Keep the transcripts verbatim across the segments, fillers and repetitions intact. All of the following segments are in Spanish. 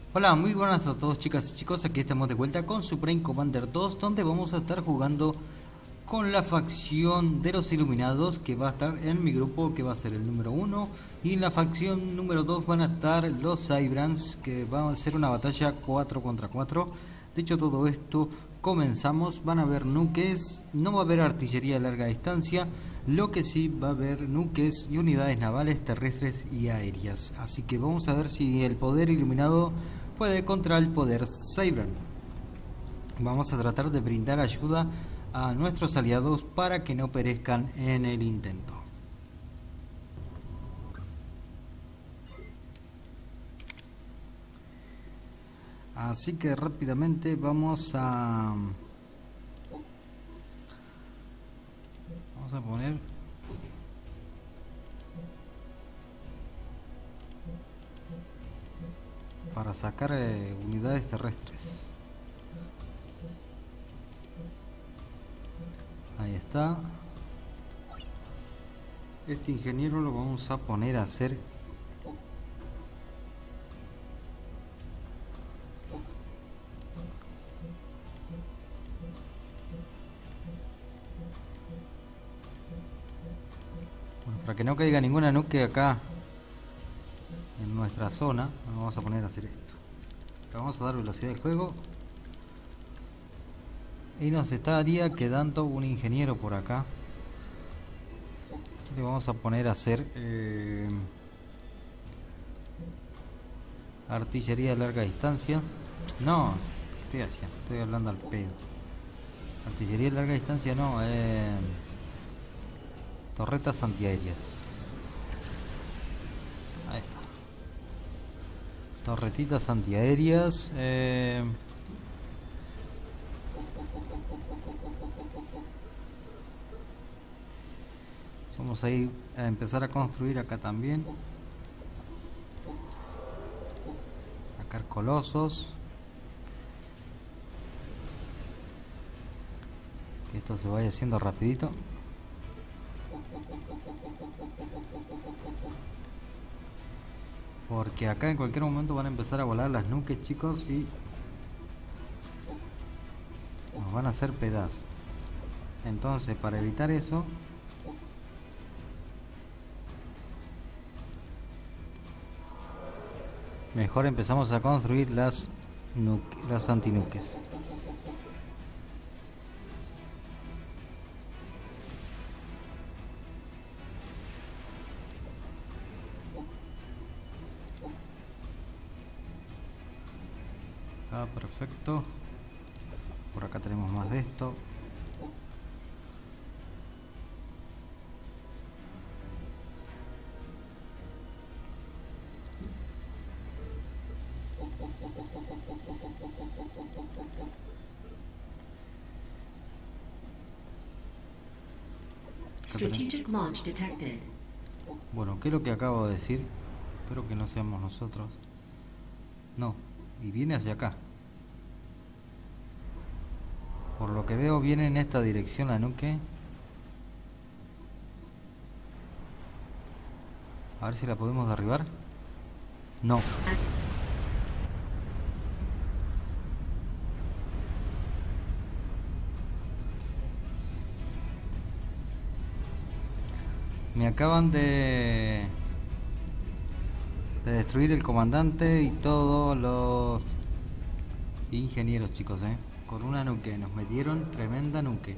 Hola, muy buenas a todos chicas y chicos, aquí estamos de vuelta con Supreme Commander dos, donde vamos a estar jugando con la facción de los Iluminados, que va a estar en mi grupo, que va a ser el número uno, y en la facción número dos van a estar los Cybrans, que va a ser una batalla cuatro contra cuatro. Dicho todo esto, comenzamos. Van a haber nuques, no va a haber artillería de larga distancia, lo que sí va a haber nuques y unidades navales, terrestres y aéreas. Así que vamos a ver si el poder iluminado puede contra el poder Cybran. Vamos a tratar de brindar ayuda a nuestros aliados para que no perezcan en el intento. Así que rápidamente vamos a vamos a poner para sacar eh, unidades terrestres. Ahí está. Este ingeniero lo vamos a poner a hacer bueno, para que no caiga ninguna nuke acá en nuestra zona. Vamos a poner a hacer esto. Le vamos a dar velocidad al juego y nos estaría quedando un ingeniero por acá. Le vamos a poner a hacer eh, artillería de larga distancia. No, ¿qué estoy haciendo? Estoy hablando al pedo. Artillería de larga distancia no, eh, torretas antiaéreas. Ahí está. Torretitas antiaéreas. Eh, vamos a ir a empezar a construir acá también. Sacar colosos. Que esto se vaya haciendo rapidito. Porque acá en cualquier momento van a empezar a volar las nuques, chicos, y nos van a hacer pedazos. Entonces, para evitar eso, mejor empezamos a construir las nuque, las antinuques. Está perfecto. Por acá tenemos más de esto. Strategic launch detected. Bueno, ¿qué es lo que acabo de decir? Espero que no seamos nosotros. No, y viene hacia acá. Por lo que veo viene en esta dirección la nuque. A ver si la podemos derribar. No. Me acaban de de destruir el comandante y todos los ingenieros, chicos, eh. Con una nuque, nos metieron tremenda nuque.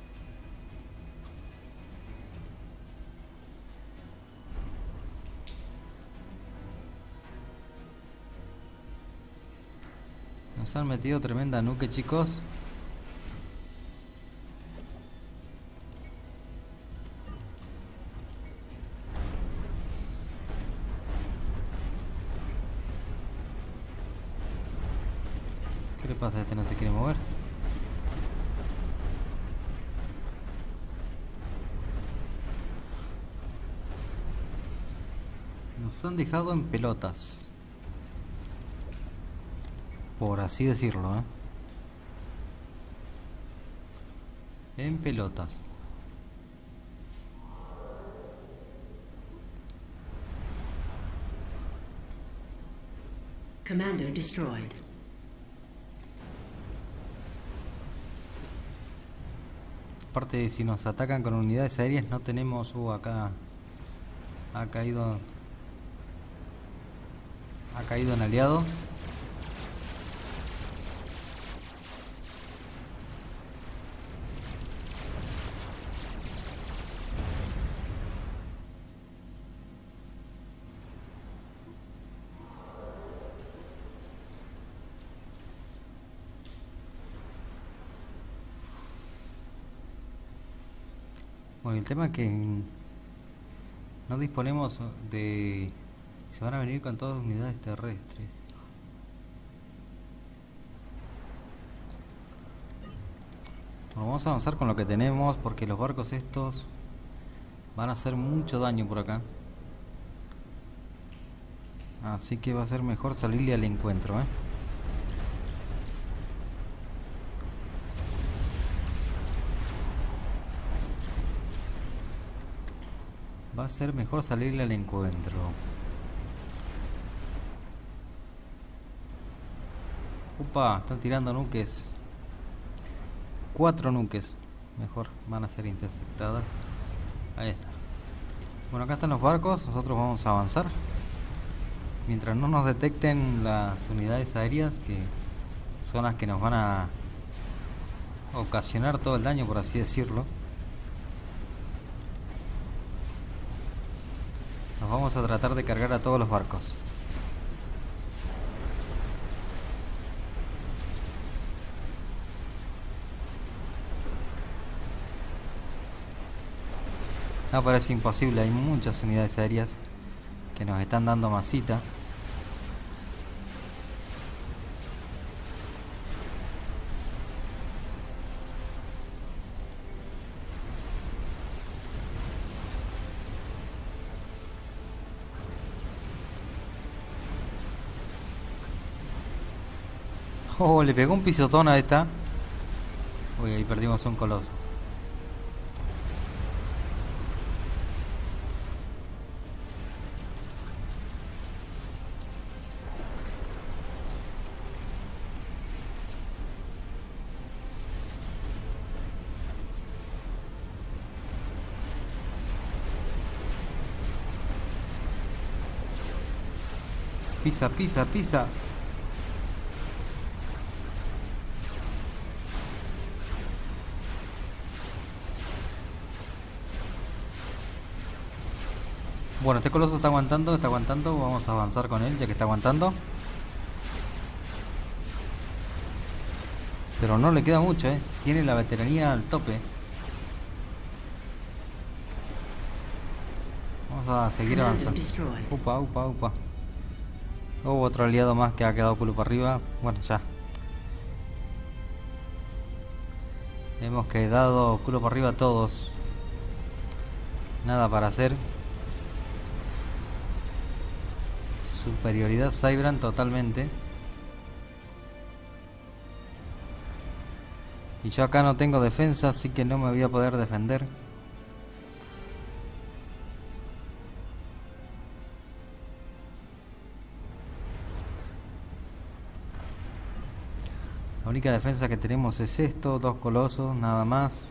Nos han metido tremenda nuque, chicos. ¿Qué le pasa a este? No se quiere mover. Nos han dejado en pelotas, por así decirlo, ¿eh? En pelotas. Commander destroyed. Aparte, si nos atacan con unidades aéreas, no tenemos... Uh, acá... Ha caído... Ha caído un aliado. Bueno, el tema es que no disponemos de... Se van a venir con todas unidades terrestres. Bueno, vamos a avanzar con lo que tenemos porque los barcos estos van a hacer mucho daño por acá. Así que va a ser mejor salirle al encuentro, ¿eh? Va a ser mejor salirle al encuentro. Upa, están tirando nuques. Cuatro nuques. Mejor, van a ser interceptadas. Ahí está. Bueno, acá están los barcos. Nosotros vamos a avanzar. Mientras no nos detecten las unidades aéreas, que son las que nos van a ocasionar todo el daño, por así decirlo. Nos vamos a tratar de cargar a todos los barcos. No, parece imposible, hay muchas unidades aéreas que nos están dando masita. Oh, le pegó un pisotón a esta. Uy, ahí perdimos un coloso. Pisa, pisa, pisa. Bueno, este coloso está aguantando, está aguantando. Vamos a avanzar con él ya que está aguantando. Pero no le queda mucho, eh. Tiene la veteranía al tope. Vamos a seguir avanzando. Upa, upa, upa. Hubo otro aliado más que ha quedado culo para arriba. Bueno, ya. Hemos quedado culo para arriba todos. Nada para hacer. Superioridad Cybran totalmente. Y yo acá no tengo defensa, así que no me voy a poder defender. La única defensa que tenemos es esto, dos colosos, nada más.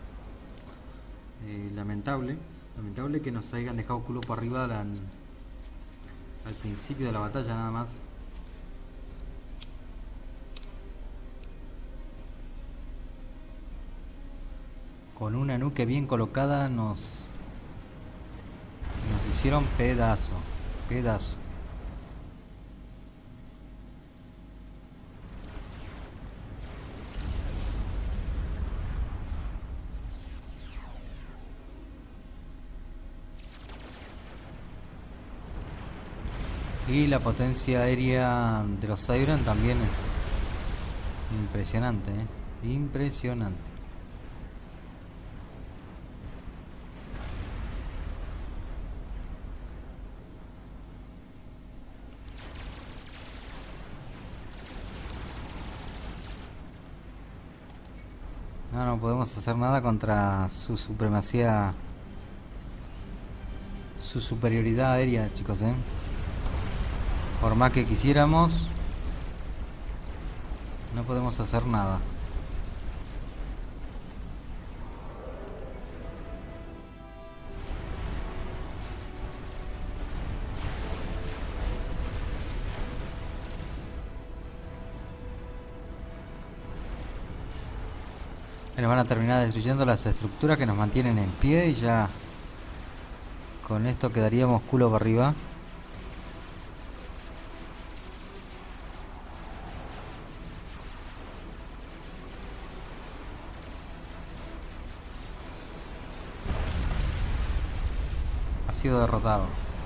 Eh, lamentable, lamentable que nos hayan dejado culo para arriba la, al principio de la batalla nada más. Con una nuque bien colocada nos nos hicieron pedazo, pedazo. Y la potencia aérea de los Cybran también es impresionante, ¿eh? Impresionante. No, no podemos hacer nada contra su supremacía, su superioridad aérea, chicos, ¿eh? Por más que quisiéramos, no podemos hacer nada. Nos van a terminar destruyendo las estructuras que nos mantienen en pie y ya con esto quedaríamos culo para arriba. Ha sido derrotado.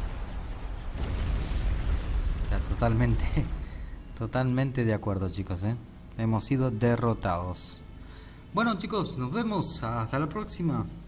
Ya, totalmente, totalmente de acuerdo, chicos, ¿eh? Hemos sido derrotados. Bueno, chicos, nos vemos hasta la próxima.